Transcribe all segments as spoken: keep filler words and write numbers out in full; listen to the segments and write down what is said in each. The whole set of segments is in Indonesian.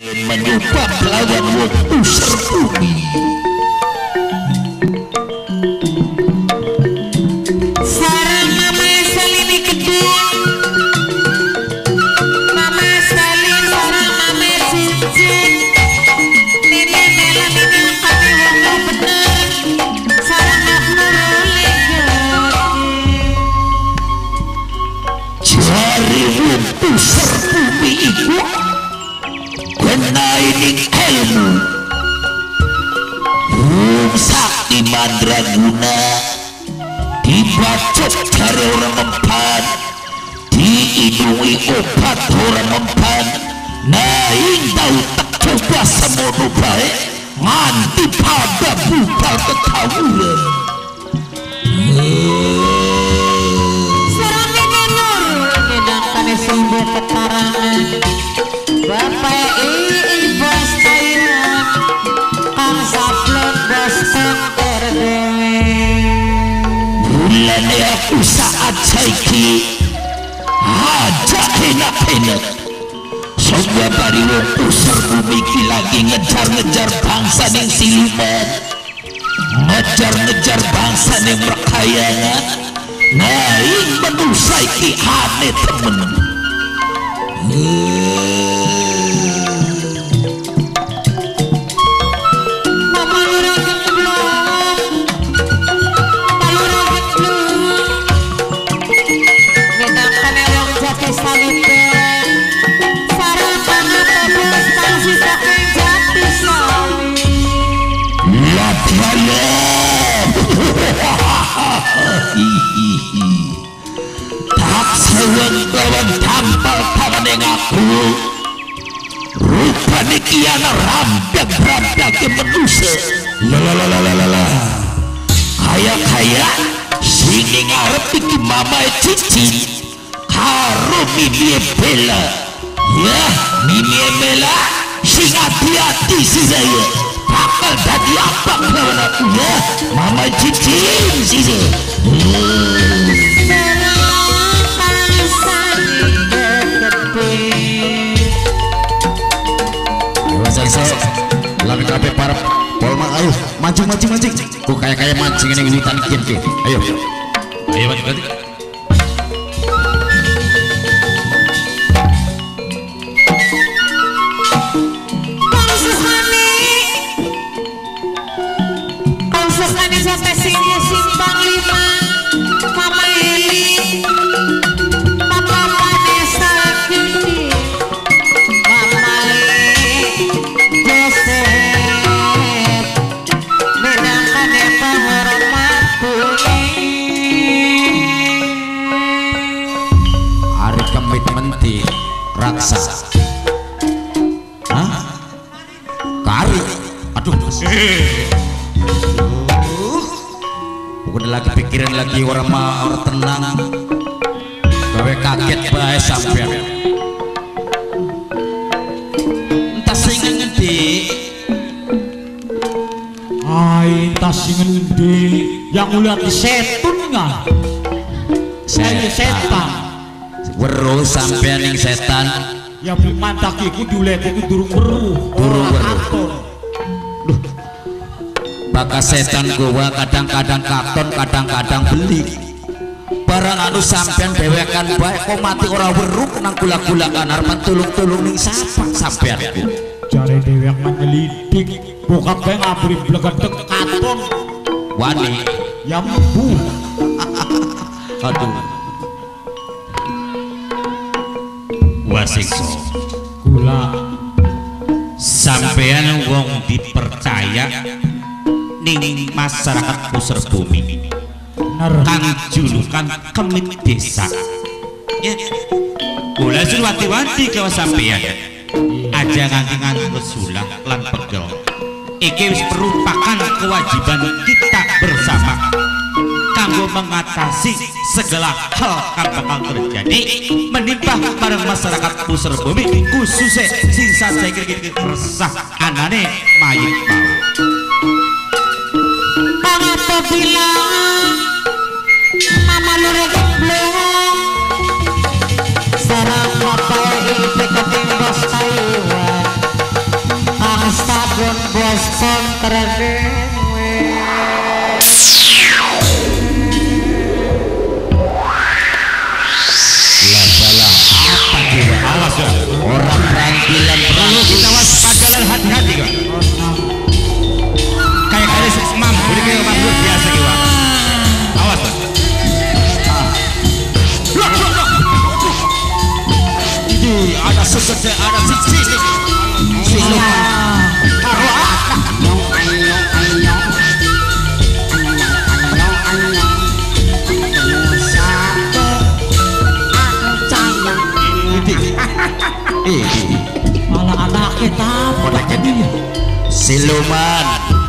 menyubah lawan wong usir bumi. Sarang Mama Salini gede, Mama Salin sarang Mama Cincin, Nini Mela Nini kami wong bener, sarang Nafnurul Jari wong usir bumi iku kenaining ilmu Om Sakti Mandraguna dibacot dari orang mempan, diinungi obat orang mempan, naing tahu tak coba semono baik nganti pada bubar ketahuan. sarang Nini Nur ngedangkan sumber keterangan Bapak Ii Bos Taiwan Kang Sablon Bos Dokter Dewi Bulan aku saat saiki aja enak-enak semua bari wong usir bumi ki lagi ngejar-ngejar bangsa yang siluman, ngejar-ngejar bangsa yang berkayangan, naing menusai ki aneh temen. Mama luragan belum Mama luragan belum ngedangkan elong jati salipen sarang Mama Tobos tangsi saking jati sali Latihan tak seweng lawan tampal tangan yang aku rupanya kiana rambak-rambak yang menusa lalalalalalala kaya-kaya sini ngarep iki mama cici karo mimie bela ya mimie bela sing hati-hati si saya bakal jadi apa lawan aku ya mama cici si saya lari kabeh parep polma ayo mancing mancing mancing kok kayak kayak mancing ini witan kian ki ayo ayo mancing Kang Susani Kang Susani sampai sini simpang lima Mama Eli Papa Vanessa Kiki Mama Eli Joseph bedangkan ya penghormat hari komitmen di raksa hah kari aduh udah lagi pikiran lagi orang mah orang tenang gawe kaget bae sampean entah sing ngendi Ay, tas ngendi yang ulah di setun nggak? Saya setan. weruh sampean ning setan Ya beli mantak iku diulet iku durung weruh. Durung Ora weruh. katon. bakas setan gua kadang-kadang katon kadang-kadang beli barang anu sampean dewekan baik kok mati ora weruh nang gula-gulakan arepan tulung-tulung ning sapa sampean ku Jare dewek menyelidik. Bokap bae ngabri blegedeg katon. wani Ya mbu. aduh Wasikso Gula. sampean wong dipercaya ning masyarakat pusar bumi Bener. kang julukan kemit desa ya kula sun wanti-wanti ke sampean aja nganti nganggo sulang lan pegel iki wis merupakan kewajiban kita bersama kanggo mengatasi segala hal kang bakal terjadi menimpa bareng masyarakat pusar bumi khususnya sing saya kira resah anane mayit mau Kang apa bilang Mama luragan belum sarang Bapak Ii Bos Taiwan langsung gede anak si cilik siluman karo anak malah anak kita anaknya dia siluman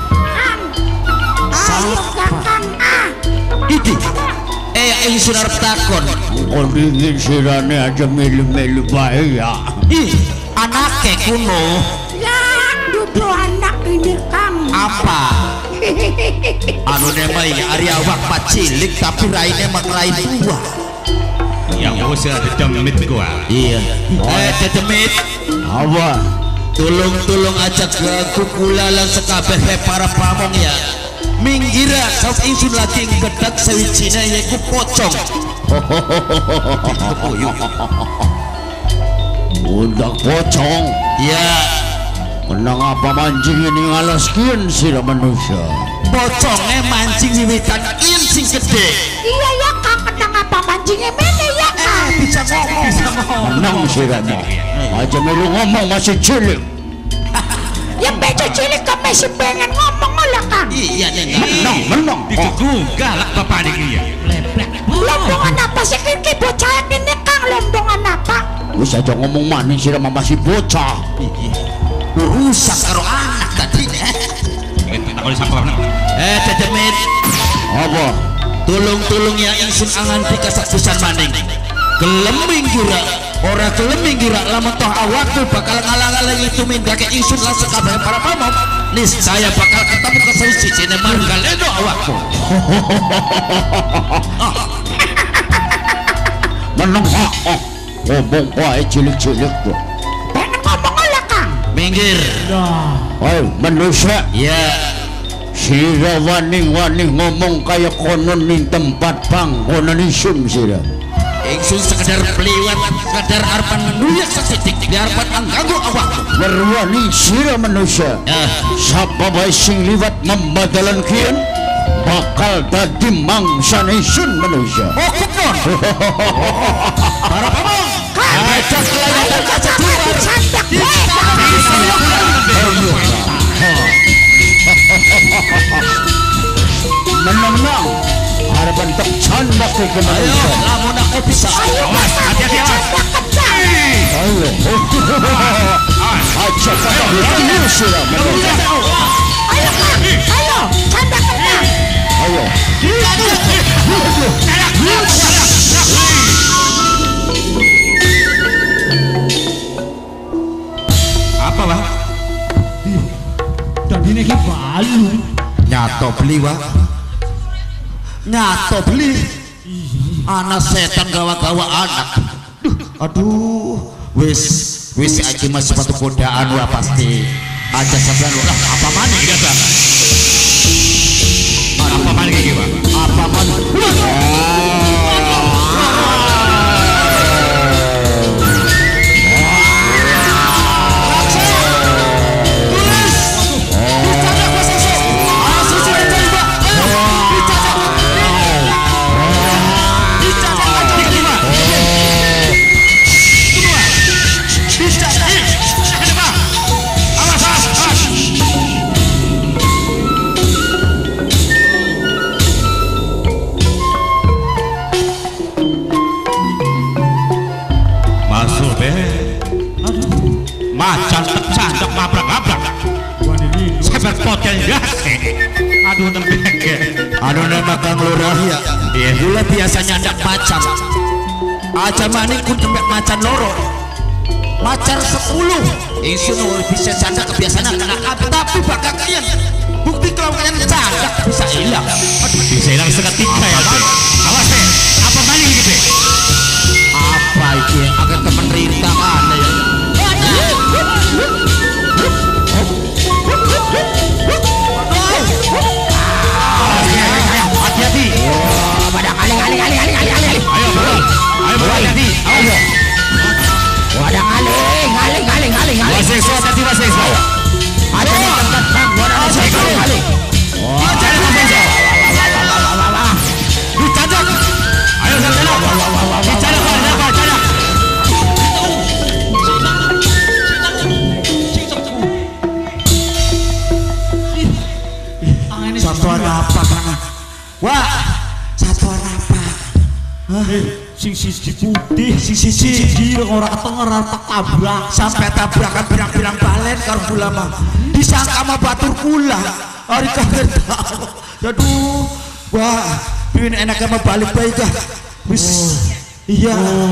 Idi eh ingsun arep takon kondingin sirane aja melu-melu bae ya ih anake kuno Ya, dudu anak ini Kang. apa anu nema ini Arya awak pak cilik tapi raine mak rai tua yang usah dedemit gua iya eh dedemit apa tulung-tulung aja gagu kulalan sekabeh para pamong ya minggira sok ingsun lagi gedak sawijine yaiku pocong udah pocong ya menang apa mancing ini ngalaskin sira manusia pocongnya mancing wiwitan in sing gede Iya ya Kang, kenang apa mancingnya mene ya Kang. bisa ngomong bisa ngomong menang sira mah aja melu ngomong masih cilik Yang bejo cilik kok masih pengen ngomong lah Kang. iya neng menang menang ditugah lah bapak ini ya Lombongan apa sih kiki bocah ini Kang? Lombongan apa? wis aja ngomong maning sira mah masih bocah urusan karo anak tadi kita kalau sampai mana eh dedemit apa tulung-tulung ya ingsun angan dikasak pisan maning gelem minggira ora gelem minggira lamun toh awakku bakal ngalang-alang itu mindake ingsun langsung kabeh para pamong niscaya bakal ketemu kesawijine margaleno awakku menang oh ngomong wae cilik-cilik tuh Pengen ngomong lah Kang. minggir ayo manusia ya sira wani-wani ngomong kayak konon ning tempat panggonan isun sira ingsun sekedar peliwat sekedar arepan nuyak sesitik diarepan mengganggu awakku berwani sira manusia ya sapa bae sing liwat membadalan kian bakal dadi mangsa isun manusia oh kupon para pamong ajak layan kaca dua menang harapan tak candak ke ayo manusia lamun aku bisa mas hati-hati mas ayo aja kata bertemu sira manusia Ayo Kang, ayo, canda kena. ayo apa bang dan ini ki balu nyato beli wa nyato beli anak setan gawa-gawa anak duh aduh wis wis aja mas sepatu godaan wa pasti aja sampean ulah apa mana tidak bang apa mana kayak bang apa mana macan tercandok mabrak-mabrak saya berpotel gase aduh tembeke anu nama Kang Lurah ya iya gula biasanya ndak macan aja maning kun tembek macan loro macan sepuluh ingsun bisa candak kebiasaan kena tapi bakal kalian bukti kalau kalian candak bisa hilang aduh bisa hilang seketika ya be awas be apa maning gitu apa itu akan ke pemerintahan ya hati-hati Pada kali kali kali kali kali kali. ayo betul ayo betul hati Ayo. Wadah kali kali kali kali kali. Waseso hati Waseso Ada di tempat Bang, wadah kali kali kali. oh jangan Waseso dicajak ayo sana siji putih, siji siji ora keteng ora tak tabrak. Sampai tabrakan pirang-pirang balen karo kula mah. Disangka mah batur kula. Ari kaget. Aduh. Wah, pin enaknya mah balik bae dah. Wis. Iya.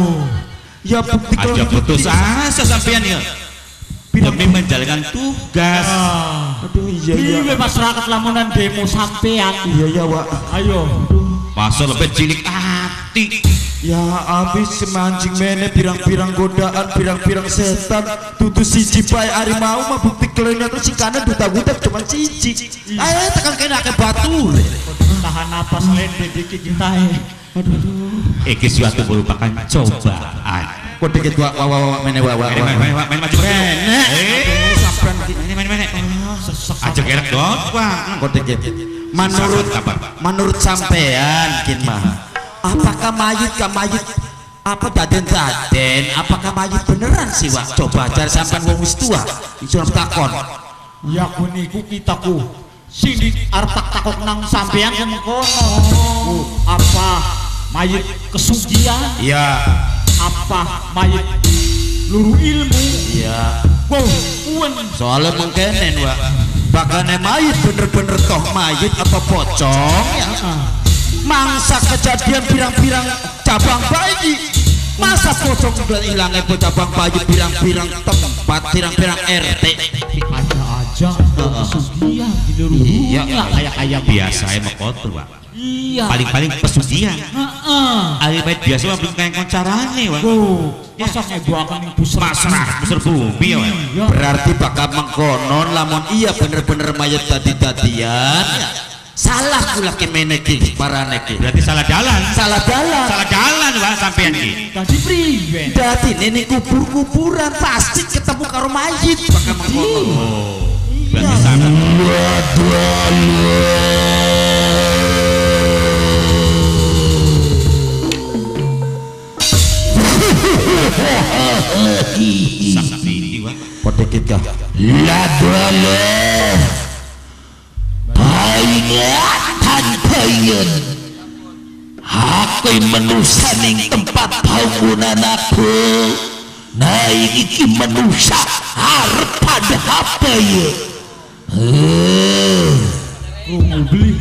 Ya bukti Aja putus asa sampean ya. Demi menjalankan tugas. Aduh iya iya. Piye masyarakat lamunan demo sampean. Iya ya, Wak. Ayo. Masa lebih cilik hati. Ya habis semancing mene pirang-pirang godaan, pirang-pirang setan. Tutu siji bae harimau mah bukti kelenya terus sikane duta-duta cuma siji. Ayo tekan kene akeh batu. Tahan napas lende dikit kita. Aduh. Iki suatu merupakan cobaan. Kok dikit wa wa wa mene wa wa. Main main main maju maju. Eh, sampean ini main main. Aja gerek dong, Bang. kok dikit. Menurut menurut sampean kin mah. Apakah mayit ka mayit apa daden-daden? Apakah mayit beneran sih, Wak? Coba cari sampean wong wis tua. Disuruh takon. Ya kuniku kitaku. Sing di arep tak takok nang sampean yang mengkono. Apa mayit kesugihan? Iya. Apa mayit luru ilmu? Iya. Wow, uwen. Soalnya mengkenen, Wak. Bakane mayit bener-bener toh mayit apa pocong ya? Mangsa kejadian pirang-pirang cabang bayi. Masa pocong udah hilangnya cabang bayi pirang-pirang tempat, pirang-pirang R T. Aja-aja kesugihan di luru. Iya, kayak kayak Biasa emang kotor, Pak. Iya. Paling-paling pesugihan. Heeh. Ali baik biasa mah belum kayak koncarane, Pak. Oh, masa gua akan busur Pasrah, besar bumi ya, Pak. Berarti bakal mengkonon lamun iya bener-bener mayat tadi-tadian ya. Salah pula kemene ki parane ki. Berarti salah jalan. Salah jalan. Salah jalan, Pak, sampean ki. tadi priwe. Dadi ini kubur-kuburan pasti ketemu karo mayit bakal mengkonon. Oh. Berarti salah. Sakti ini, Pak. Podikit kah? Ladole Paingatan payen Aku menusa ning tempat bangunan aku. Nah iki menusa harap pada apa ya? Mau beli.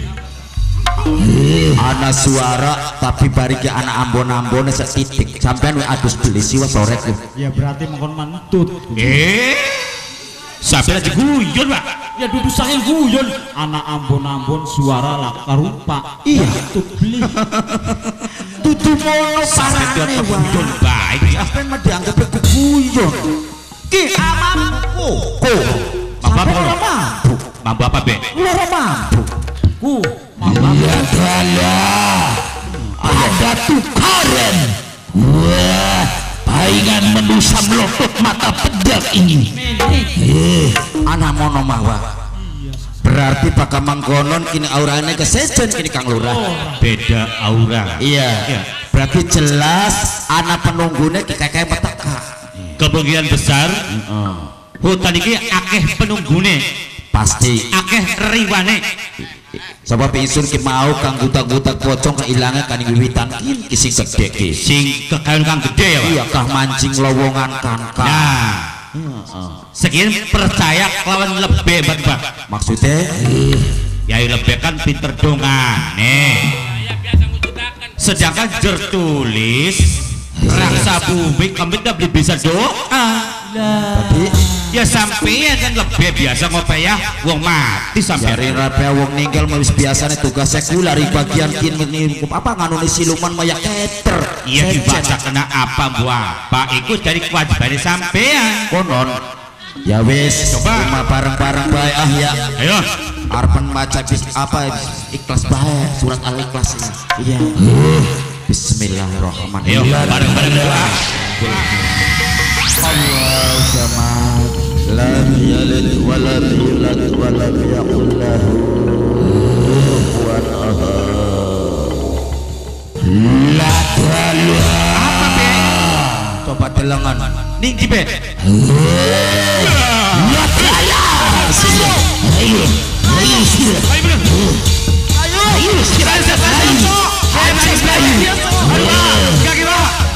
Ana suara tapi bariki anak ambon-ambone setitik sampean we adus beli siwa sore ku. Ya berarti mengkon mantut. Eh, sampai aja guyon, Pak. Ya duduk sangil guyon. Anak ambon-ambon suara lah karupa. Iya. Tut beli. Tutu mono Sampai parane dia wae. guyon baik ya. Apa yang dianggap ku guyon? Ki amamku. Ko. Apa Sampai apa? ora mampu. Mampu apa, Be? Ora mampu. Ku. Ladole ada tukaran. Wah, paingan menusa melotot mata pedang ini. Eh, anak mono mawa. Berarti bakal mangkonon kini aurane kesejen kini Kang Lurah. Beda aura. Iya. Iya. Berarti jelas anak penunggune kayak petaka. Kemungkinan besar hutan ini akeh penunggune, Pasti. akeh riwane. Sebab isun ki mau kang gutak-gutak pocong keilangan kan wiwitan kin kising gede ki. Sing kekayon kang gede ya, Pak. Iya kah mancing lowongan kan kang. Nah, sekian percaya lawan lebih, Pak. Maksudnya Ya lebih kan pinter dongan nih. Sedangkan jer tulis raksa bumi kami tidak bisa doa. tadi Ya sampean kan lebih biasa ngopi ya wong mati sampean. dari rapi wong ninggal mau biasanya tugas sekular di bagian kin mengirim apa nganuni siluman maya keter. Iya dibaca kena apa buah Pak ikut dari kewajiban sampean. Konon. Ya wis, Coba. cuma bareng-bareng bae ah ya. Ayo. Arpen baca bis apa ikhlas bae surat al-ikhlas. Iya. Bismillahirrahmanirrahim. Ayo bareng-bareng doa. Allah samad lam yalid wa lam yulad wa lam yakul lahu kufuwan ahad. Apa be? Coba telengan. Ning di be. Ayo, ayo, sila. Ayo bener. Ayo, sila. Ayo. Ayo. Ayo. Ayo. Ayo. Ayo.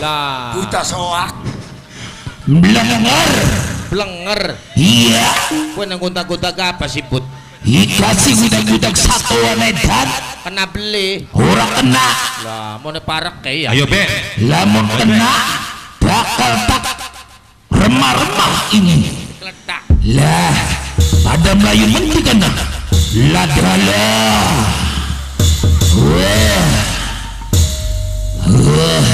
Lah, buta soak blenger blenger. iya Kowe nang gonta-gonta apa sih, Bud? dikasih gudak-gudak satuan edan Kena beli. ora kena Lah, mau parek kayak ya. Ayo be. lamun kena bakal tak remah-remah ini Letak. lah pada Melayu menti kena ladalah wah wah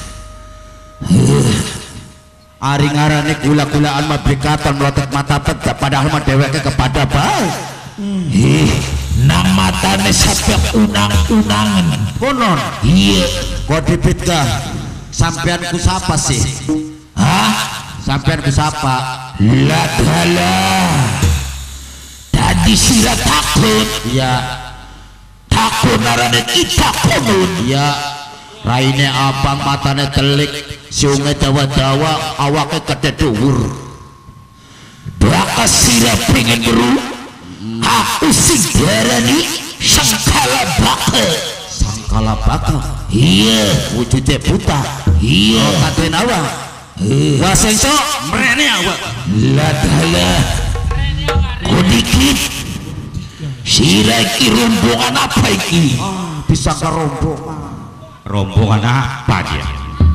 Ari ngarane gula-gulaan mah blikatan melotot mata pedak padahal mah dheweke kepada baik. ih nang matane sampe unang-unangan Konon, iya kok dipitgah sampean ku sapa sih? hah Sampean ku sapa? ladalah tadi sira takut Ya, takut narane kita konun ya. Raine abang matane telik, siunge dawa-dawa, awake gede dhuwur. bakal sira pengen beru aku sing darani sangkala bakal Sangkala bakal iya wujude buta. iya Katen awak. Wah sing sok mrene awak. ladalah kodikit sira iki rombongan apa iki Bisa kerombongan. Rombongan apa dia?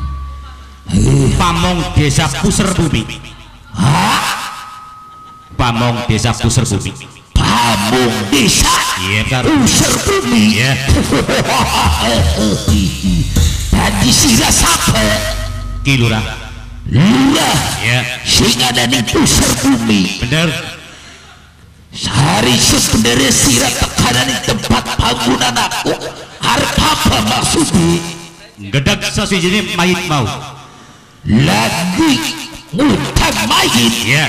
Pamong Desa Puser Bumi. hah Pamong Desa Puser Bumi. pamung desa Iya kan? usir bumi Iya. tadi sira sapa Ki Lurah. lurah Iya. sing ada di usir bumi Bener. sehari sebenarnya sira tekanan di tempat panggunan aku harap apa maksudnya Gedak sasijine mayit mau. lagi ngutang mayit Iya.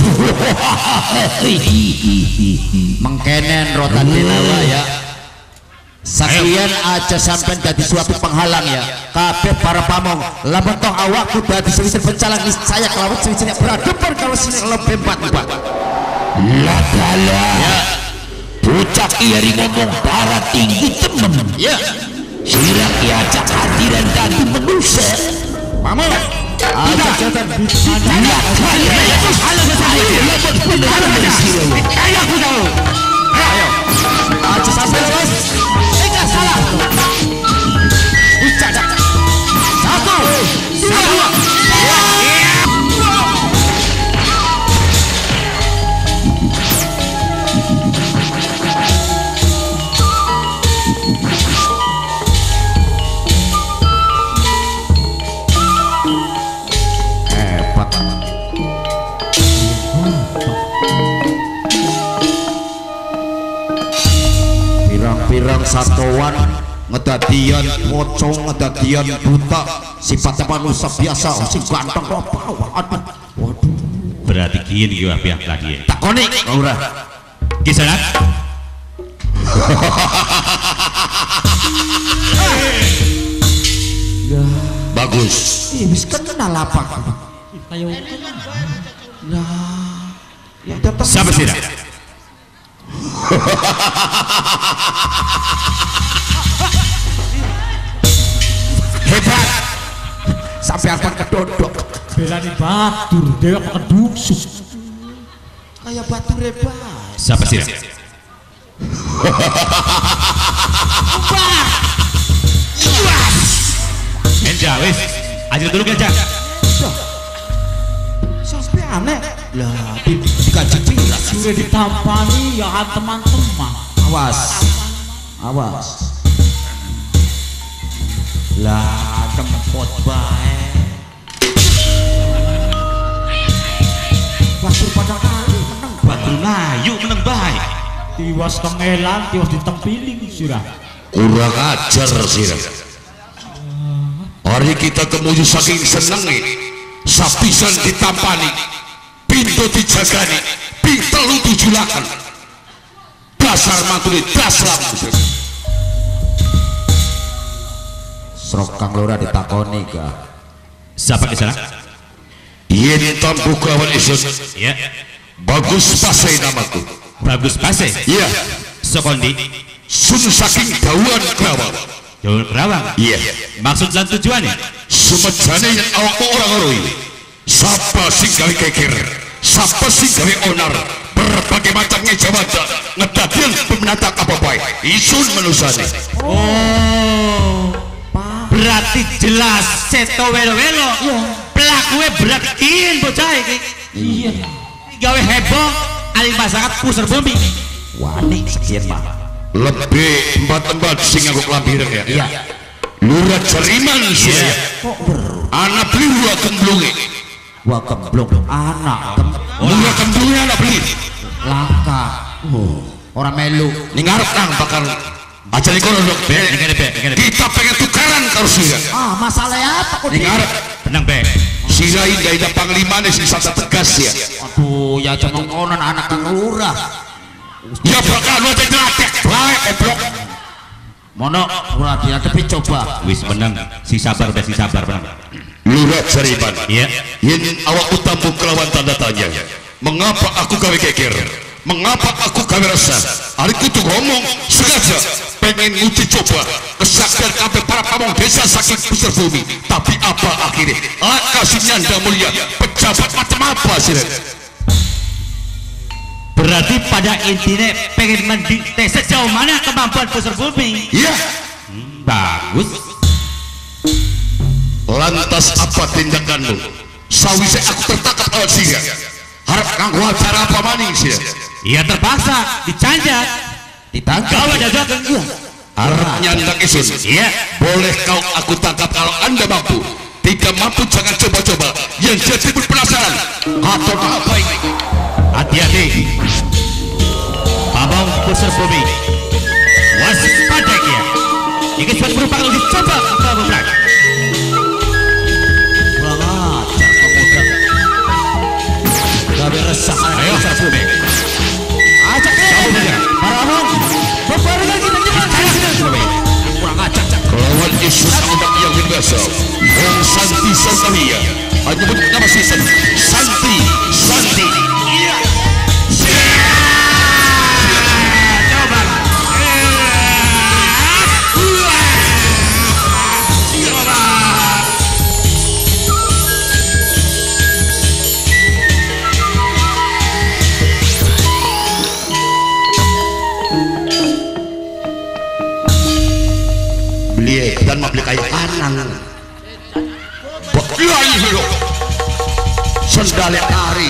Mengkenen rotan dinawa ya. Sakian aja sampai jadi suatu penghalang ya. Kabeh para pamong, lamun toh awakku dadi sewisin pencalang saya kelawan sewisinnya berhadapan kalau sini lebih empat-empat. ladalah bocah kiari ngomong darah tinggi temen Ya, sira kiajak hadiran tadi manusia pamong. Aja jatan Ayo, aja sampai bos. Enggak salah. Ucap satu, dua, hebat. Pirang-pirang satuan ngedadian pocong, ngedadian buta, sifatnya manusia biasa, sing ganteng kok aduh. Waduh, Berarti kian gua pihak lagi. takoni ora. Kisanak. bagus Ih, wis kenal apa? Kayak Lah, yang datang Siapa sih? hebat. Sampai akan kedodok. belani batur dewa kedusuk. Kayak batu rebah. Siapa sih? Enja wis. Aja dulu aja. Sampai aneh. Lah, di dikaji pilas. Sudah ditampani ya teman-teman. Awas. Awas. Lah, tempat baik. Batur pada kali menang. Batu layu menang baik. Tiwas kemelan, tiwas ditempiling sirah. kurang ajar sira hari kita kemuju saking seneng nih sapisan ditampani pintu dijagani pintelu tujulakan dasar mantuli dasar Serokang lora ditakoni ga. Siapa di sana? yen tampu kawan isun Ya. bagus pasai namaku Bagus Pase. iya Sokondi. sun saking dawan kawan Daun Kerawang. iya Maksud dan tujuannya? semejane yen awakmu ora ngeroi sapa sing gawe keker, sapa sing gawe onar, berbagai macam ngejawaja ngedadian pemenatang apa bae isun menusane. Oh, berarti jelas seto welo-welo pelakunya berat kian bocah iki. Iya, gawe heboh alih masyarakat pusar bumi wani sekian mah lebih empat-empat sing nganggo klambi ireng ya. iya Lurah Jeriman sih kok ber anak beli dua kemblunge wah kemblong anak kem dua kemblunge anak beli langka oh orang melu ning ngarep nang bakal aja ning kono dok be kita pengen tukaran karo sira ah masalahnya apa kok ning ngarep tenang be sira indah panglimane sing sata tegas ya. aduh ya cuma konon anak kang lurah Ya bakal lu tetek bae goblok. mono lurah dia tapi coba wis menang si sabar udah si sabar menang. Lurah Jeriman. Iya. Yen awakmu tampung kelawan tanda tanya. Mengapa aku gawe geger? Mengapa aku gawe resah? Ari kudu ngomong sengaja pengen nguji coba kesaktian kabeh para pamong desa saking pusar bumi. Tapi apa akhirnya? Laka Nyanda Mulia pejabat macam apa sih? Berarti pada intinya pengen mendikte sejauh mana kemampuan pusar bumi. Iya. Hmm, bagus. Lantas apa tindakanmu? Sawise aku tertangkap oleh singa. Harap nganggo acara apa maning sih? Iya terpaksa dicanjak. ditangkap Kau ada jaga. iya Harap nyandang isun. Iya. Boleh kau aku tangkap kalau anda mampu. Tidak mampu jangan coba-coba. Yang jadi pun penasaran. Atau apa ini? Hati-hati. Pamong pusar bumi. Waspada ya. Ini suatu merupakan uji coba untuk berat. kurang ajar pemuda gawe resah Ayo pusar bumi. ajak saja. para mong bebarengan kita jalan kurang ajar Lawan isu ombak yang biasa. Wong Santi Santalia. Hanya bentuk nama season. Santi. Santi. Iya. Coba. Beli dan mau beli kayak kanan. Baklai lo. Sendal yang hari.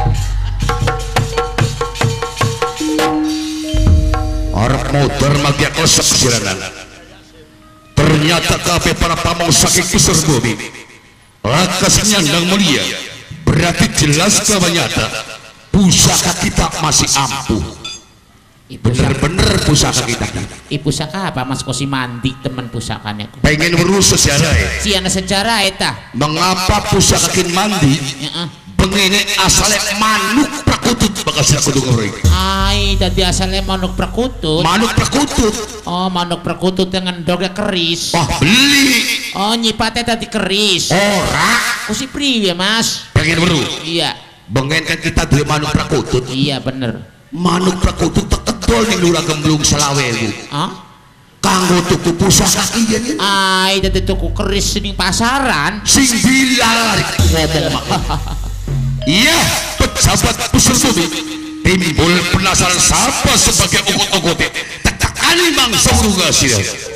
Arab motor magia kosok siranan. Ternyata kafe para pamong saking pusar bumi. Lakas Nyandang Mulia. Berarti jelas kawan nyata. Pusaka kita masih ampuh. Bener-bener pusaka kita. Ibu pusaka apa Mas Kosi mandi teman pusakanya Pengen urus sejarah ya. siana sejarah eta Mengapa pusaka kin mandi? heeh Begini asalnya manuk prakutut bakal saya kudu ngeri. ai tadi asalnya manuk perkutut Manuk prakutut. oh manuk perkutut dengan doga keris Wah beli. oh nyipatnya tadi keris Ora. oh si priwi ya Mas Pengen beru. iya Bengen kan kita beli manuk prakutut. iya bener Manuk prakutut tekedol nih lurah gemblung selawewu. ah Kanggo tuku pusaka kian ini. ai tadi tuku keris di pasaran Sing bilar ngomong mak. Iya pejabat pusar bumi. Timbul penasaran siapa sebagai ukut-ukutnya. Tekakani mang seurunga sih.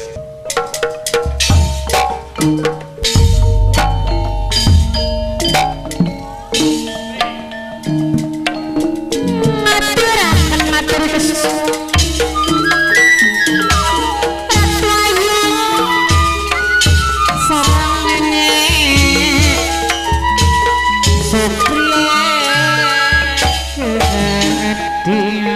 Maturaken matur kesuwun Pratwayu sareng nenek Supriya Kedina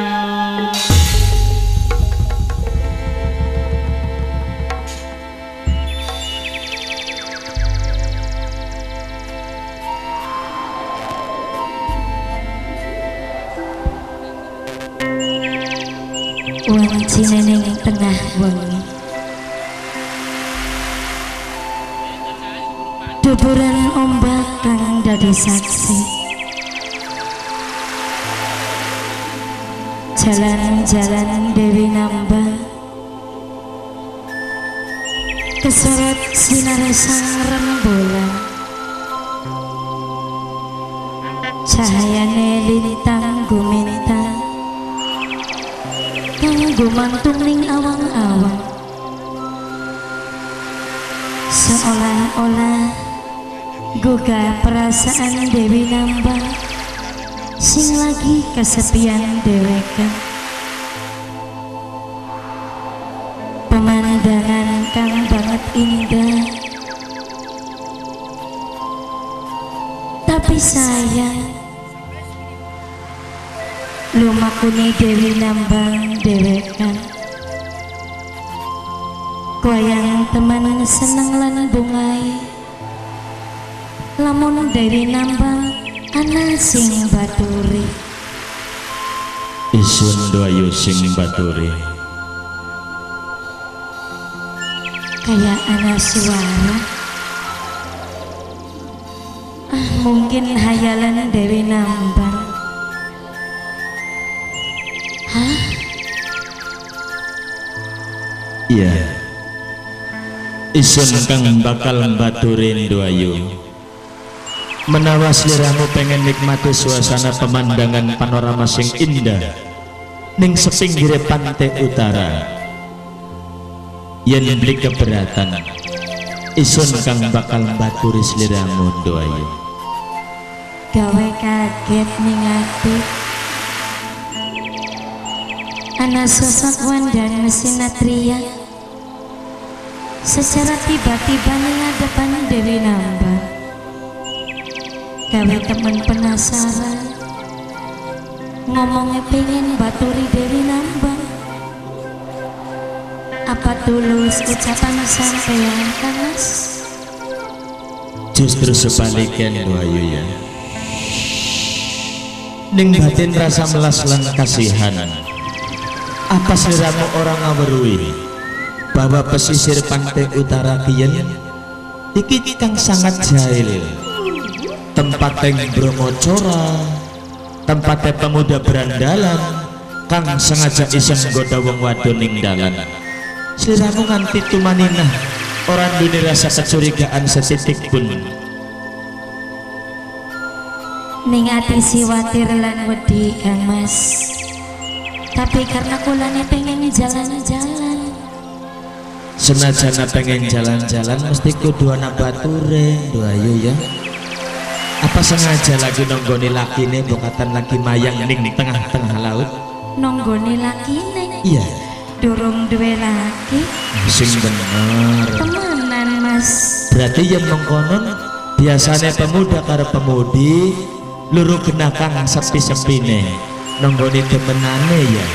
wancine ning tengah wengi deburan ombak kang dadi saksi jalan-jalan Dewi nambah kesorot sinar sang rembulan cahayane lintang guminta kang gumantung ning awang-awang seolah-olah gugah perasaan Dewi nambah sing lagi kesepian dewekan pemandangan kang banget indah tapi sayang lumakune Dewi nambang dewekan koyang teman seneng lan bungai lamun Dewi nambang ana sing baturi isun doayu sing baturi kayak ana suara ah mungkin hayalan Dewi nambang. Hah? Iya isun kang bakal baturin doayu menawa sliramu pengen nikmati suasana pemandangan panorama sing indah ning sepinggire pantai utara yen beli keberatan isun kang bakal baturi sliramu doayu gawe kaget ning ati ana sosok Wandan Mesinatria secara tiba-tiba ning hadapan Dewi nambang gawe temen penasaran ngomongnya pengen baturi Dewi nambang apa tulus ucapan sampeyan Mas? Justru sebaliknya doayu ya ning batin rasa melas lan kasihan apa sliramu orang ngawerui bahwa pesisir pantai utara kiyen iki kang sangat jahil tempat yang bromocora tempatnya pemuda berandalan kang sengaja iseng goda wong wadon ning dalan sliramu nganti tumaninah orang dunia rasa kecurigaan setitik pun ning ati siwatir lan wedi Kang Mas tapi karena kulane pengen jalan-jalan senajana pengen jalan-jalan mesti kudu ana bature doayu ya apa sengaja lagi nonggoni lakine bokatan lagi mayang ning tengah-tengah laut nonggoni lakine iya durung duwe laki sing bener temenan Mas berarti yang mengkonon biasanya pemuda karo pemudi luru genakang sepi-sepine nonggoni demenane ya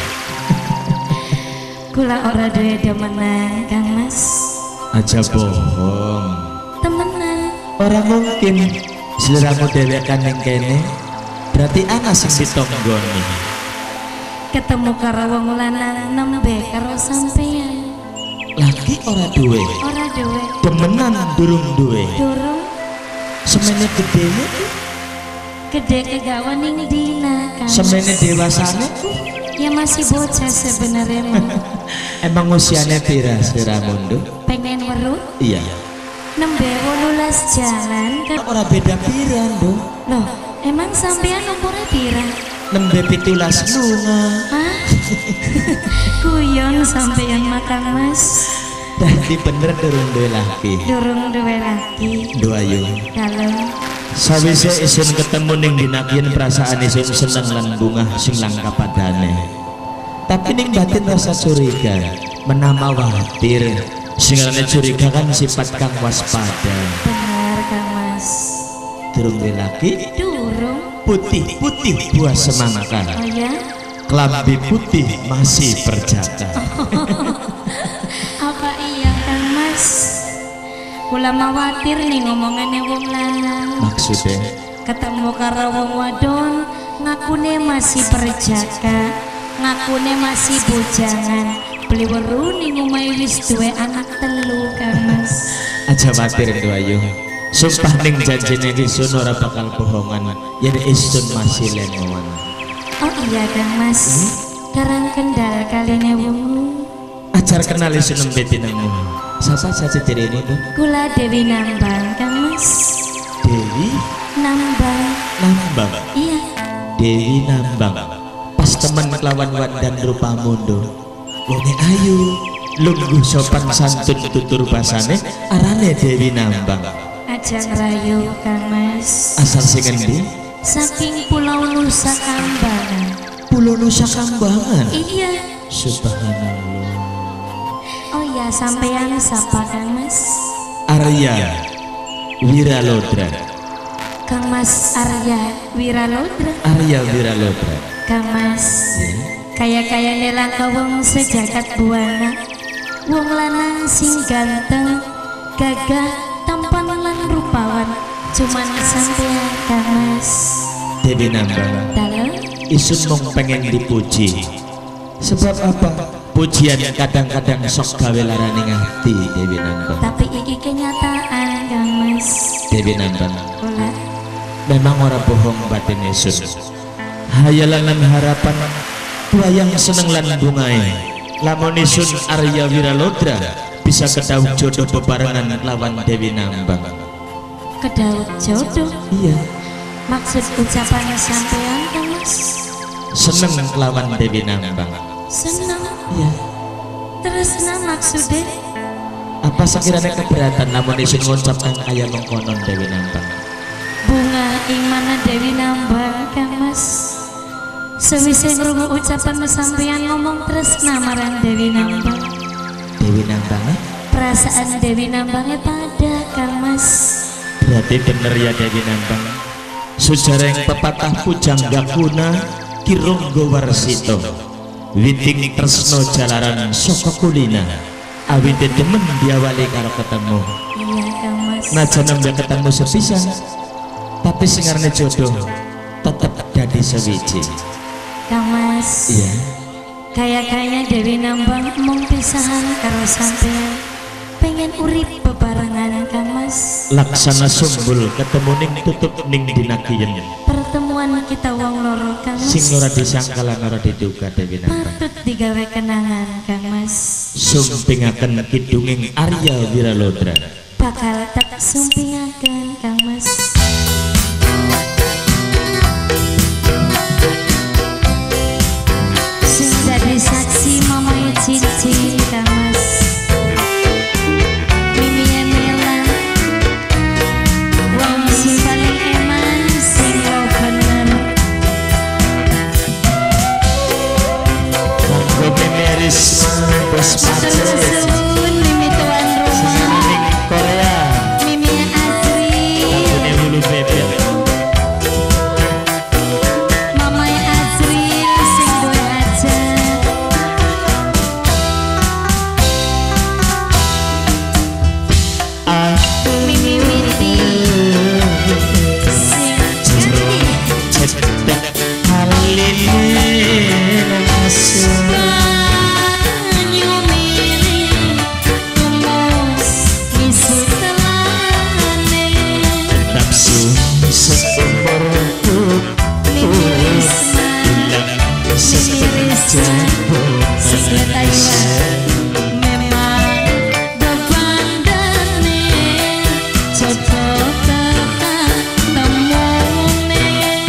kula ora duwe demenan Kang Mas aja bohong temenan orang mungkin sliramu dewekan ning kene berarti ana sing ditonggoni ketemu karo wong lanang nembe karo sampeyan lagi ora duwe ora duwe demenan durung duwe durung semene gedene gede kegawan ning dina Kang semene dewasane ya masih bocah sebenarnya Mang. emang usianya pira sliramu nduk pengen weruh iya nembe wolulas jalan ke ora beda pira nduk loh emang sampean umurnya pira nembe pitulas lunga hah kuyon sampean makan Mas dadi bener durung duwe laki durung duwe laki doayu dalem sawise isun ketemu ning dinakien perasaan isun seneng lan bungah sing langka padane tapi ning batin rasa curiga menama khawatir sing ngarane curiga kan sifat kang waspada benar Kang Mas durung duwe laki durung putih-putih buah semangka oh ya kelambi putih masih perjaka apa iya Kang Mas kula mawatir nih ngomongannya wong lanang maksudnya ketemu karo wong wadon ngakune masih perjaka ngakune masih bujangan beli weru ning omahe wis duwe anak telu Kang Mas aja matir doayu sumpah ning janjine isun ora bakal bohongan yen isun masih lengowan oh iya Kang Mas hmm? Karang kendal kaline wungu ajar kenal isun nembe tinemu sapa saja diri ini dong kula Dewi Nambang Kang Mas Dewi Nambang Nambang iya Dewi Nambang pas temen kelawan Wandan Rupamundo wonge ayu lungguh sopan santun tutur basane arane Dewi Nambang Ajang rayu Kang Mas asal sing endi saking Pulau Nusa Kambangan. Pulau Nusa Kambangan Iya. Subhanallah. Oh iya sampean sapa Kang Mas? Arya Wiralodra. Kang Mas Arya Wiralodra. Arya Wiralodra. Kang Mas kaya-kaya nelangka wong sejagat buana, wong lanang sing ganteng gagah tampan lan rupawan cuman sampean Kang Mas. Dewi Nambang Dalam isun mong pengen dipuji sebab apa pujian kadang-kadang sok gawe larane ngati Dewi Nambang. tapi iki kenyataan Kang Mas. Dewi Nambang Kula memang ora bohong batin isun hayalan lan harapan wayang seneng lan bungae lamun isun Arya Wiralodra bisa kedauh jodoh bebarengan lawan Dewi Nambang. kedaud jodoh. Iya Maksud ucapannya sampean Kang Mas? seneng lawan Dewi Nambang. Seneng. Iya Terus nah maksudnya apa sekiranya keberatan namun isun ngucapkan ayah mengkonon Dewi Nambang. bunga ing mana Dewi Nambang Kang Mas. Sewise ngrungu ucapan sampean ngomong terus namaran Dewi Nambang. Dewi Nambang eh? Perasaan Dewi Nambangnya pada Kang Mas. Berarti bener ya Dewi Nambang sejarah yang pepatah pujangga kuna kirunggo warsito witing tresno jalaran soko kulina awite demen diawali karo ketemu Iya Kang Mas. najan nembe ketemu sepisan tapi singarne jodoh tetep dadi sewiji. Kang Mas. Iya Kayak-kayaknya Dewi Nambang mung pisahan karo sampean pengen urip bebarengan Kang Mas. laksana sumbul ketemu ning tutup ning dinakiyen Pertemuan kita wong loro Kang Mas. sing ora disangka lan ora diduga Dewi Nambang Patut digawe kenangan Kang Mas. sumpingaken kidunging Arya Wiralodra Bakal tak sumpingaken Kang Mas. Sing dadi saksi mamae cincin Kang Mas. Mimi emelan wong sing paling eman sing lo bener. Monggo memeris bos Matur pacar suwun Mimi tuan rumah. ning Korea Mimi asri. lagune hulu bebek Mamae asri sing duwe hajat. Mimi Winti sing cantik. cedak haline langsung Banyu mili tumbas ngisi telane. nafsu seumur hidup Mimi Risma, Mimi Risma, Secret Taiwan. Memang bebandane jodoh tekan temune.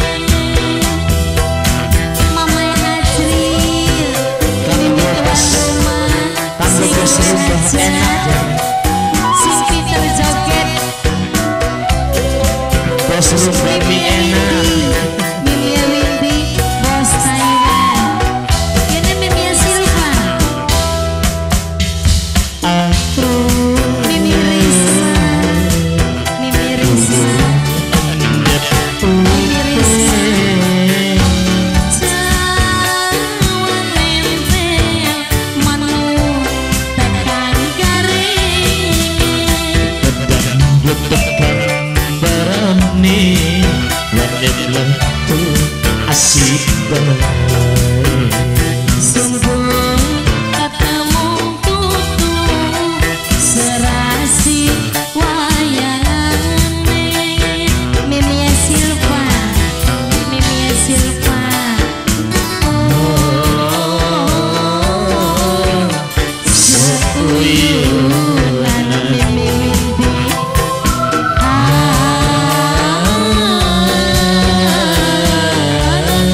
Mamae Ajril, Mimi tuan rumah, Kanggo sing bos rumah aja, sing pinter joget. bos rumah mi enak Mimi Windy, bos Taiwan. Ini Mimi Silva, aku Mimi Risma, Mimi Risma, Mimi Risma. Jawan nempel manuk tekan garing. pedang letekan barani wanit lentu asik banget Sungguh ketemu tutu serasi wayangane. Mimi Silva, Mimi Silva. Oh, seuyunan Mimi Windy. Ah,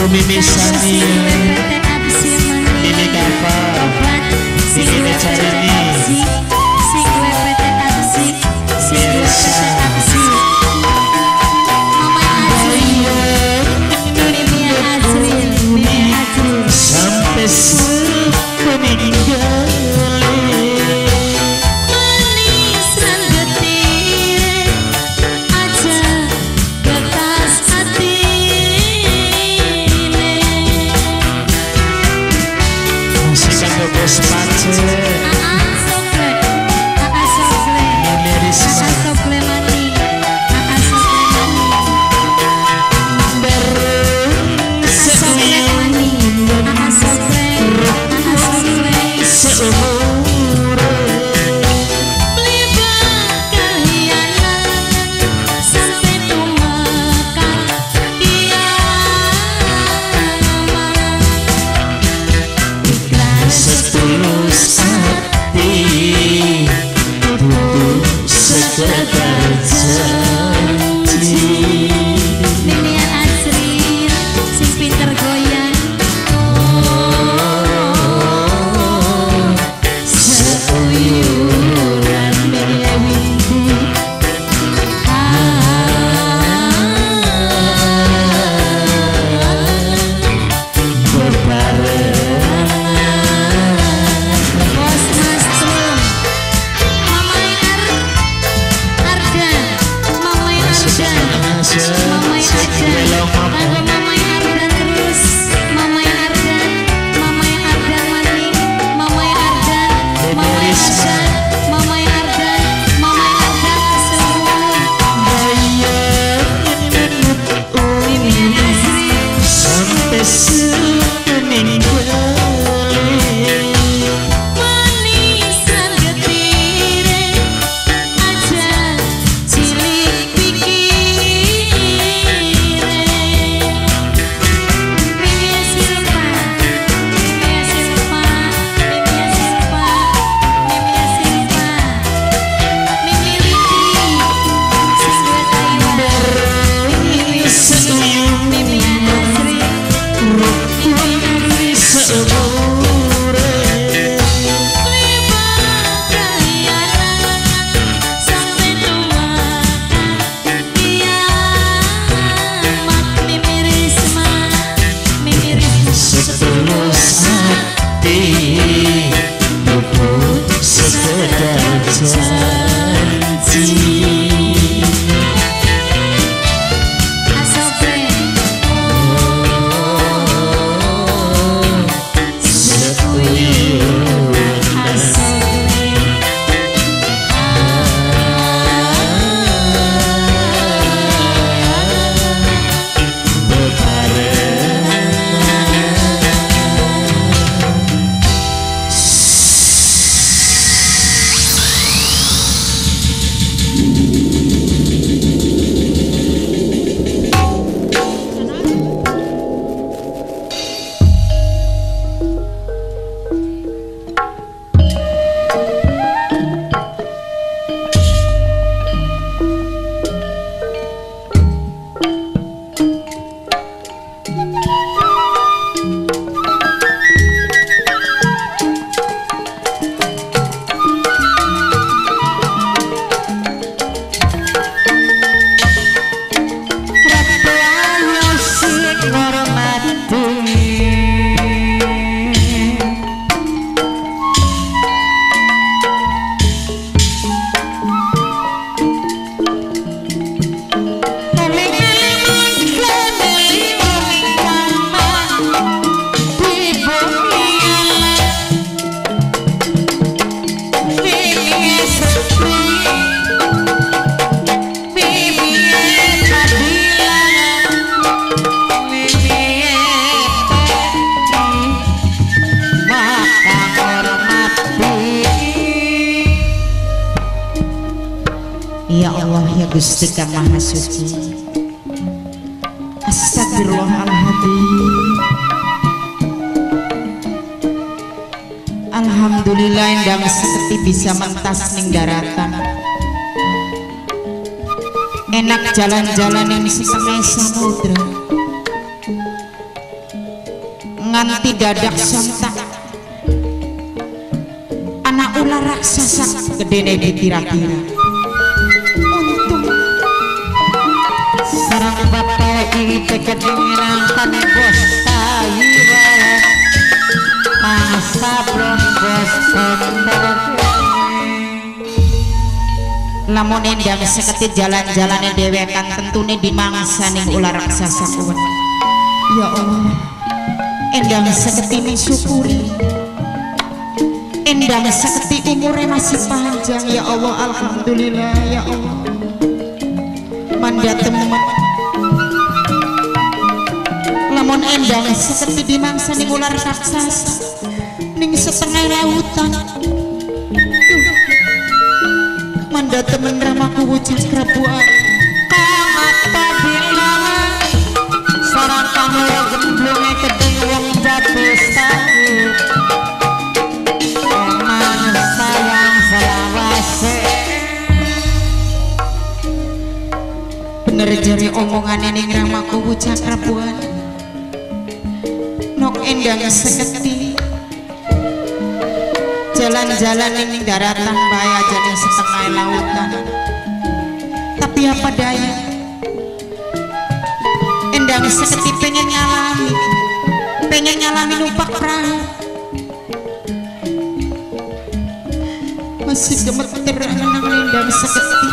Rumi Misani Ini Kava Ini Carani sing W P T aksi sing W P T aksi Mama Azril Mimi Azril Mimi Azril sampai sepeninggal manis dan getir aja kertas hati masih kagak bos pace Aa sokle Aa sokle Liris Aa sokle mani Aa sokle mani sokle mani Aa sokle Aa sokle seumur beli kalianan sampai tumakan kiamat ikhlas setulus hati untuk sekedar janji Mimian Azril sing pinter goyang seuyuran media windu Bos Mastrum Mamai Ar Ardan Mamai Ardan Mamai Ardan Lagu Mamai Ardan terus Mamai Ardan Mamai Ardan mani Mamai Ardan Mamai Ardan Mamai Ardan Mamai Ardan kesemua Mimian Azril sampai sepeninggal manisan getire aja cilik pikire Mimi Silva Mimi Silva Mimi Silva Mimi Silva Mimi Liti siswa Taiwan Mimi Suyung Mimi Azril Mimi seumur sampai tumakan kiamat Mimi Risma Mimi Risma setulus hati untuk sekedar janji Asopre seuyuran Asopre Ya Allah ya Gusti Kang Maha Suci. Astagfirullahaladzim. Alhamdulillah endang seperti bisa mentas ning daratan. Enak jalan-jalan yang setengah samudra. nganti dadak sontak anak ular raksasa gedene dikira-kira untung sarang bapak iki tekedingan tane bos taira masa belum bos lamun endang seketi jalan-jalane dewekan tentune dimangsaning ular raksasa kuwen. Ya Allah, endang seketi mensyukuri, endang seketi umurnya masih panjang. Ya Allah, alhamdulillah. Ya Allah, manda temen lamun endang seketi dimangsaning ular raksasa ning setengah lautan. Manda temen ramaku wucak rabuan kamat pabilangan sarang kamera gemblonge kedeng wong jatuh sawit emang sayang selawase bener jari omongannya ning ramaku wucak rabuan nok endang seketi jalan-jalan ning daratan bae aja ning setengah lautan. Tapi apa daya endang seketi pengen ngalami pengen ngalami numpak perahu masih gemeter menang endang seketi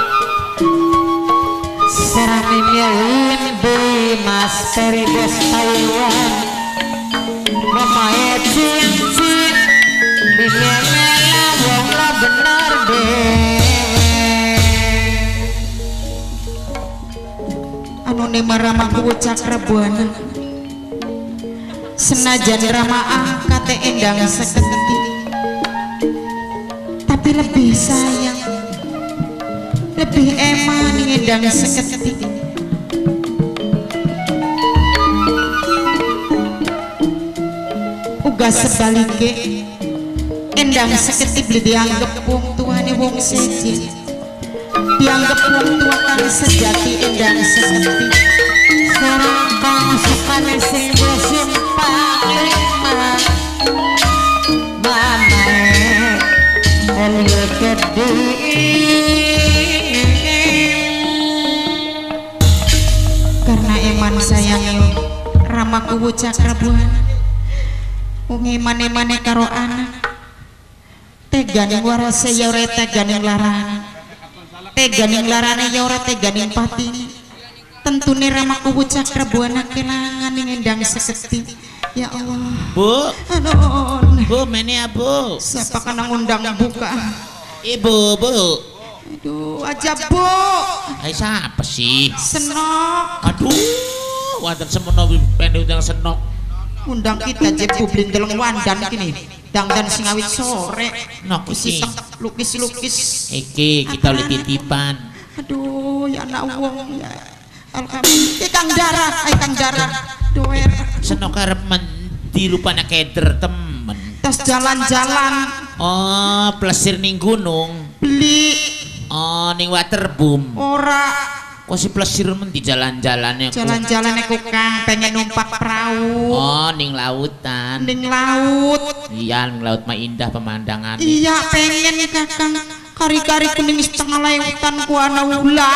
serami milin di mas peribos Taiwan mamae cincin dimana wong la bener dewe anu nema ramaku wucak rabuana senajan rama angkat endang seketi tapi lebih sayang lebih eman endang seketi uga sebaliknya endang seketi beli dianggap wong tuane wong sejen dianggap wong tua kang sejati endang seketi sarang kang sukane sing bosim panglima mamae elie gede karena eman sayang ramaku wucak rabuan wong eman-emane karo anak teganing warase ya ora teganing larane teganing larane ya ora teganing patine tentune ramaku wucak rabuana kelangan ning endang seketi. Ya Allah Bu anon Bu mene ya Bu siapa kana ngundang buka Ibu Bu aduh aja Bu ay siapa sih senok aduh wonten semono pengen undang senok undang kita je Bu blindeleng wandan kini dangdan sing awit sore nok iki lukis-lukis iki kita oleh titipan aduh ya anak wong ya alhamdulillah Kang Darah ay Kang Darah doer senok arep mendi rupanya keder temen tas jalan-jalan oh plesir ning gunung beli oh ning waterboom ora kok si plesir mendi jalan-jalannya jalan-jalannya ku Kang pengen numpak perahu oh ning lautan ning laut iya ning laut mah indah pemandangan iya pengen Kakang kari-kari kuning setengah lautan ku ana ula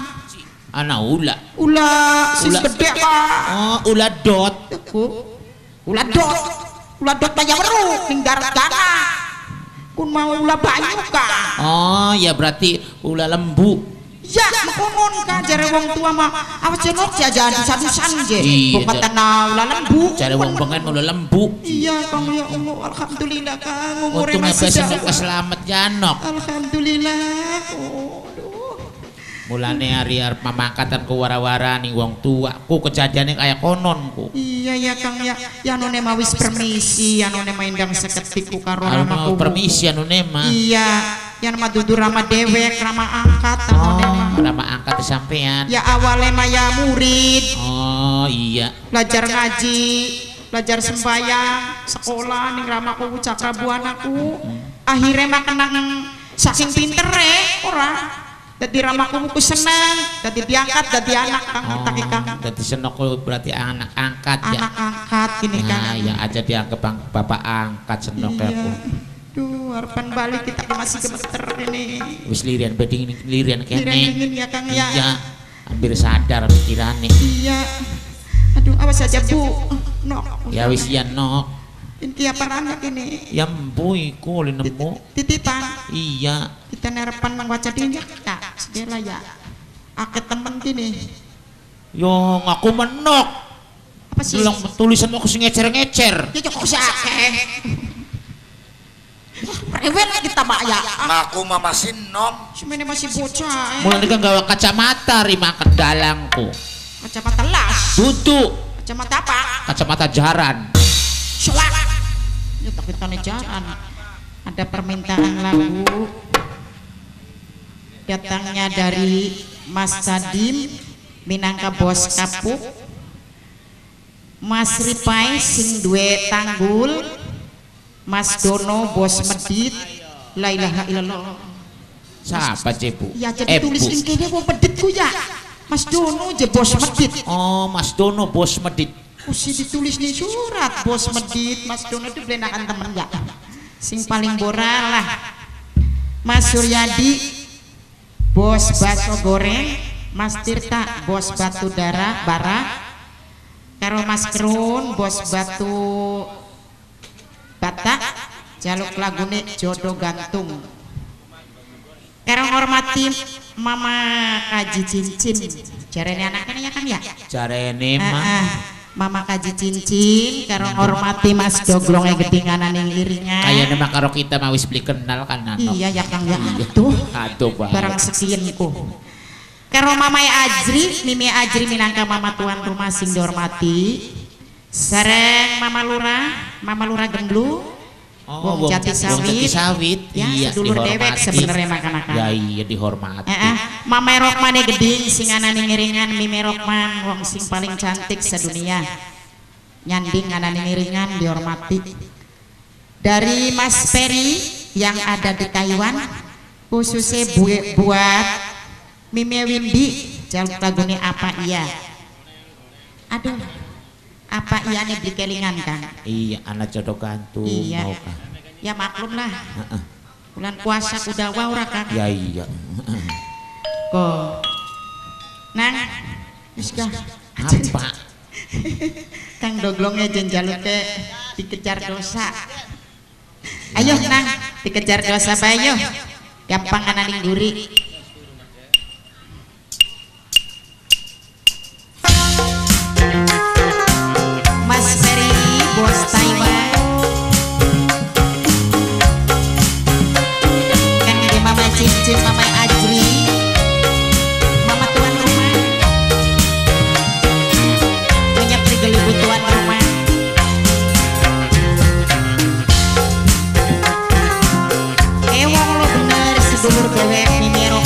ana ula ula sis Ula. gede Pak oh ula dot ku ula dot ula dot banyak weru ning darat gana kun mau ula banyu Kang oh ya berarti ula lembu ya mengkonon Kang jare wong tua mah awas jenok jajan sadusan je Iya, bukan tanah ula lembu cari wong bengen ula lembu iya Kang ya Allah alhamdulillah Kang umure untung masih besok jauh selamat janok alhamdulillah oh, aduh. mulane hari arep mamangkatan ku wara-wara ning wong tua ku kejadiannya kayak konon ku iya ya Kang ya ya none mah wis permisi ya none mah endang seketiku karo anu ramaku permisi anu nema iya ya nama dudu rama dewek rama angkat oh none mah rama angkat sampean ya awalnya mah ya murid oh iya belajar ngaji belajar sembahyang sekolah ning ramaku wucak rabuan aku akhirnya mah kenang saking pinter eh ora Dadi ramaku ku seneng, dadi diangkat dadi anak Kang tak Kang. Dadi senok berarti anak angkat ya. Anak angkat gini Kang. Nah, ya aja dianggap bang, bapak angkat senok Iya. aku. Duh, harapan balik kita masih gemeter ini. Wis lirian beding ini lirian kene. Lirian dingin ya, Kang, ya. Iya. Hampir sadar pikirannya. Iya. Aduh, awas saja Bu. Nok. Ya wis ya nok. Ini apa anak ini? Ya mpu iku oleh nemu. Titipan. Iya. Kita nerapan mengbaca dinyak tak. Sedela ya. Ake temen gini. Yo ngaku menok. Apa sih? Bilang tulisan mau kesini ngecer-ngecer. Ya cukup si ake. Rewel kita mak ya. Ngaku mama sinom. Sebenarnya masih bocah. Mulai kan gawa kacamata rima ke dalangku. Kacamata las. Tutu. Kacamata apa? Kacamata jaran. Soak. Ya tak kita jalan. Ada permintaan lagu datangnya dari Mas Sadim minangka bos kapuk, Mas Ripai sing duwe tanggul, Mas Dono bos medit. La ilaha illallah. Siapa cepu? Ya jadi tulis ning kene wong meditku ya. Mas Dono je bos medit. Oh, Mas Dono bos medit. Usi ditulis di surat bos medit. Mas Dono itu belendakan temen ya. Sing paling boral lah Mas Suryadi bos bakso goreng, Mas Tirta bos batu dara bara, karo Mas Kerun bos batu bata, jaluk lagune jodoh gantung. Karo ngormati Mama Kaji Cincin, jarene anaknya ya kan ya? Jarene mah. Ah, ah. Mama Kaji Cincin, karo ngormati Mas Doglonge gedinganan yang liringan. Kayaknya mah karo kita mah wis beli kenal kan Nano. Iya ya Kang ya. Tuh. Aduh Pak. Barang sekianku. Karo Mama Ajri, Mimi Ajri minangka mama tuan rumah sing dihormati. Sareng Mama Lurah, Mama Lurah Gendlu. Oh, Wong Jati Wong Jati Sawit. Sawit. Ya, Iya, sedulur dewek dihormati. sebenarnya makan-makan. Ya iya dihormati. Eh, eh, Mama Rokmane geding sing anane ngiringan Mimi Rokman wong sing paling cantik sedunia. Nyanding anane ngiringan dihormati. Dari Mas Peri yang ada di Taiwan khususnya bu- buat Mimi Windy jaluk lagune apa iya. Aduh. Apa iya nih beli kelingan Kang? Iya, anak jodoh gantung. Iya. Mau kan? Ya maklum lah. Heeh. Bulan puasa udah wow ora Kang. Ya iya. Kok. Nang. Wis kah? Apa? Kang Doglongnya jen jalute dikejar dosa. Ayo Nang, dikejar dosa bae yo. Gampang ananing guri. Mas Ferry bos Taiwan. Kan di Mama Cincin, Mama Ajri, Mama tuan rumah. Banyak prigelibu tuan rumah. Eh wong lo bener sedulur dewek Mimi Rokman.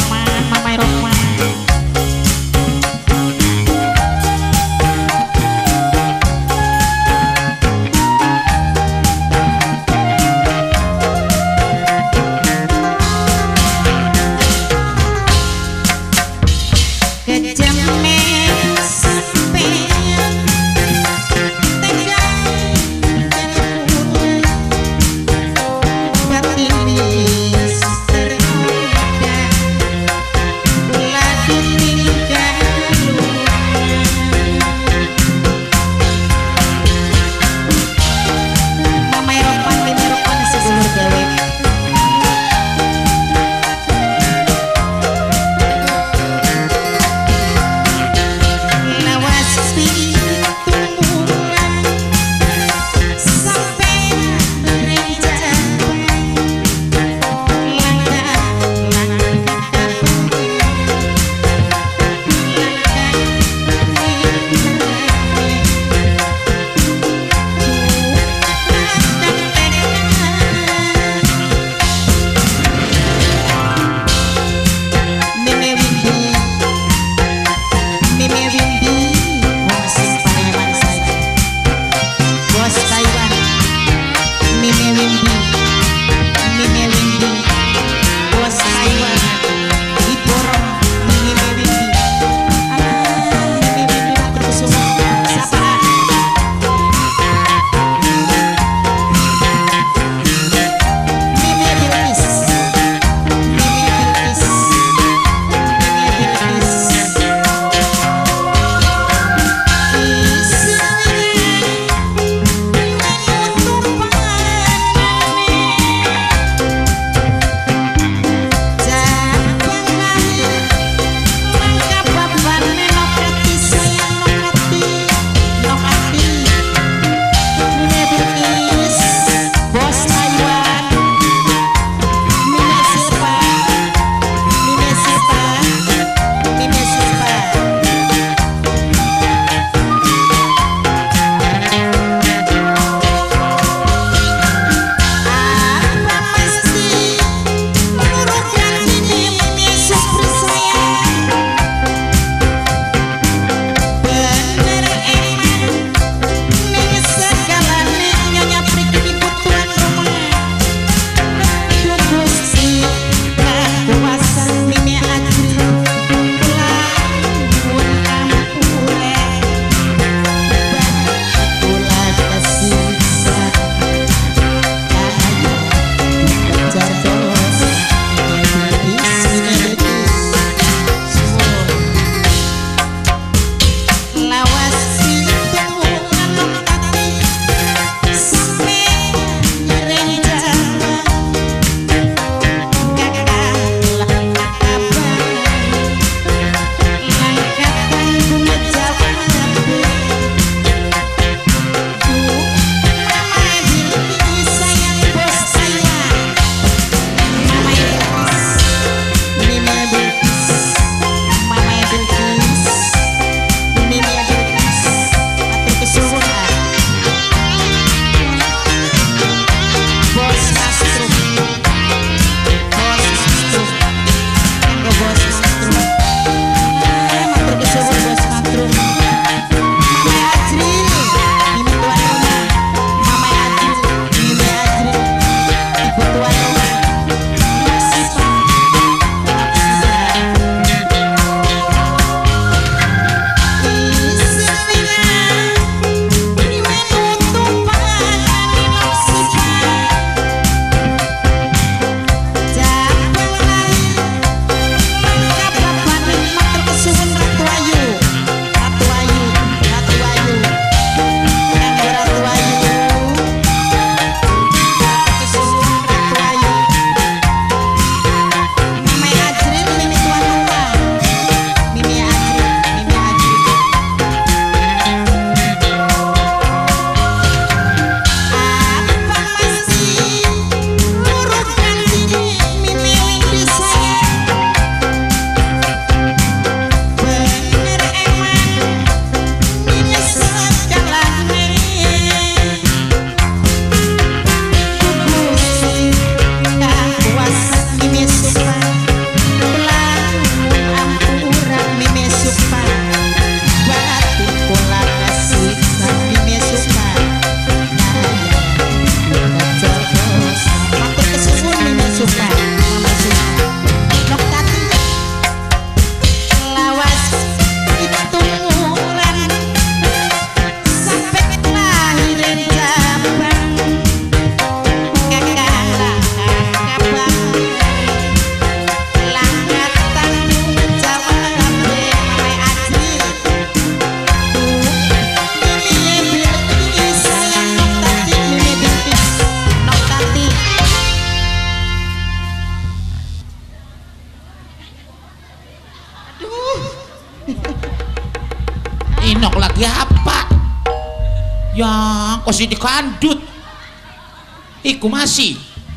Inok lagi apa? Ya, kok sih dikandut. Iku masih.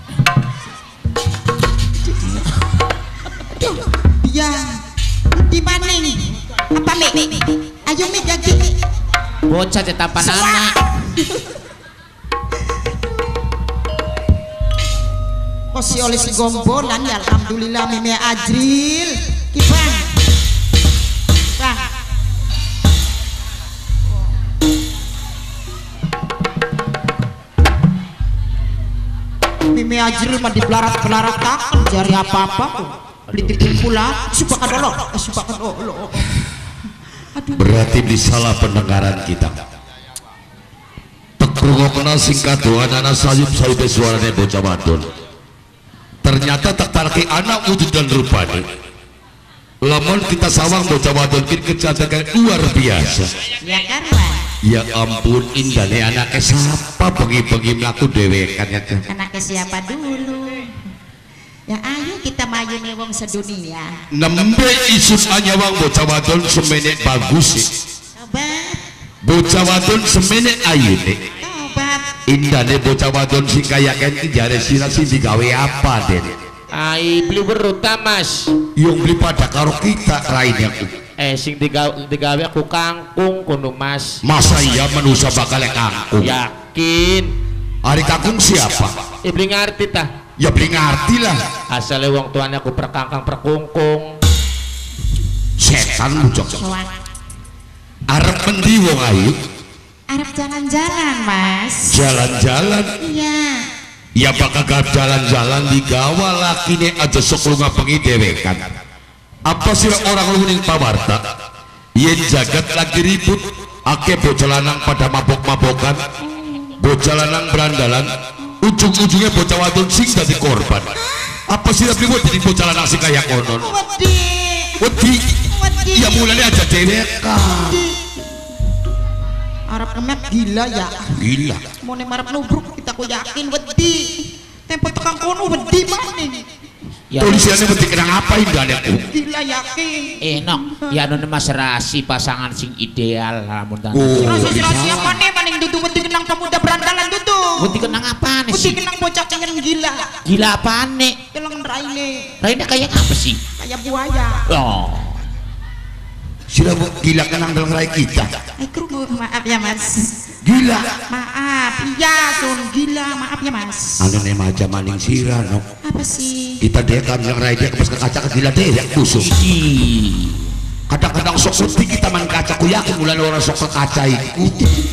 Ya, di mana nih? Apa mek? Ayo mek jadi. Bocah tetapan anak. Kosi oleh si gombolan ya alhamdulillah meme Ajril. Kipang. Bang. Meme Ajril mah dibelarat-belarat takkan jari apa-apa kok. Beli tipu pula, supakan dulu, supakan dulu. Berarti di salah pendengaran kita. Tekrungokna singkat doa anak sayup sayup suaranya bocah wadon. Ternyata tak parki anak wujud dan rupanya. Lamun kita sawang bocah wadon kin kecantikan luar biasa. Ya kan, Pak? Ya ampun indahnya anaknya siapa bengi-bengi melaku dewekan ya. Anaknya siapa dulu? Ya ayo kita maju nih wong sedunia. Nembe isus anyawang bocah wadon semenek bagus sih. Obat, Bocah wadon semenek ayu nih. obat. Indah nih bocah wadon sing kaya kan jare sira sing digawe apa den? Ai beli beruta mas. Yang beli pada karo kita raine aku. Eh sing digawe digawe aku kangkung kuno mas. Masa iya manusia bakal kangkung? Yakin. Ari kangkung siapa? Eh beli ngerti tah. Ya beli ngerti lah. Asale wong tuane aku perkangkang perkungkung. Setan bocah. Soan. Arep mendi wong ayu? Arep jalan-jalan, Mas. Jalan-jalan. Iya. Ya bakal jalan-jalan digawa lakine aja sok lunga bengi dewekan. Apa sih orang lu ning pawarta? Yen jagat lagi ribut, akeh bocah lanang pada mabok-mabokan, bocah lanang berandalan, ujung-ujungnya bocah wadon sing dadi korban. Apa sih ribut jadi bocah lanang sing kaya konon? Wedi. Wedi. Wedi. Ya mulane aja dewekan. Arep kemet gila ya. Gila. Mau nih marep nubruk kita ku yakin wedi. Tempo tekan kono wedi maning. Ya Tulisannya wedi kenang apa indahnya aku? Gila yakin. eh nok, ya anu mas rasi pasangan sing ideal lamun tante. Oh. Rahasia-rahasia mana maning dudu wedi kenang pemuda berandalan dudu. Wedi kenang apaan Wedi sih? kenang bocah pengen gila. Gila apaan nek? Kelang raine Raina kayak apa sih? kayak buaya. Oh. Sila gila kenang dalam rai kita. Eh kru maaf ya Mas. Gila. Maaf. Iya sun gila maaf ya Mas. Anu nih maja maning sira no. Apa sih? Kita dia kan yang rai dia kepas ke kaca ke gila deh yang busuk. Kadang-kadang sok putih kita main kaca ku yakin mulai orang sok ke kaca itu.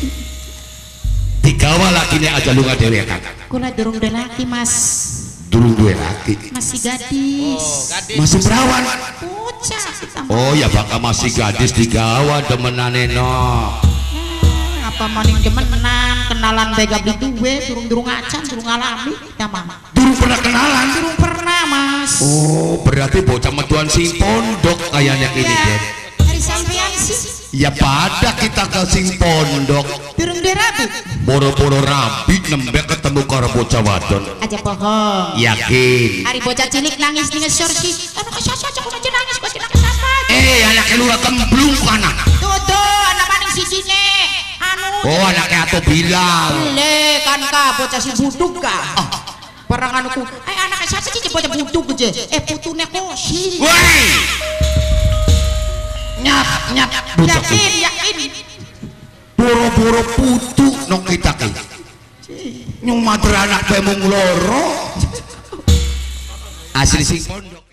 Tigawa laki ini aja lu nggak dewe kan? Kula durung laki Mas. Durung dua laki. Masih gadis. Masih perawan. Bocah kita. Oh ya bakal masih gadis digawa demenane no. Nah, apa maning demenan kenalan bega beli duwe durung-durung acan durung ngalami kita mah. Durung pernah kenalan. Durung pernah Mas. Oh berarti bocah metuan sing pondok kayaknya ini Ya, deh. dari sampean sih. Ya pada kita ke sing pondok. Durung derabi. Boro-boro rabi nembe ketemu karo bocah wadon. Aja bohong. Yakin. Hari bocah cilik nangis nih ngesor sih. Anak kesasa aku aja nangis bocah nangis apa? Eh anaknya lu kemblung anak. Tuh anak maning sisine. Anu. Oh anaknya atau bilang. Le kan ka bocah si buduk ka. Perang anuku. Eh anak kesasa sih bocah buduk aja. Eh putune kosi. Woi. Nyap nyap. Yakin yakin. Boro-boro putu nong kita ki. Nyung mater anak bemung loro. Asli sing pondok.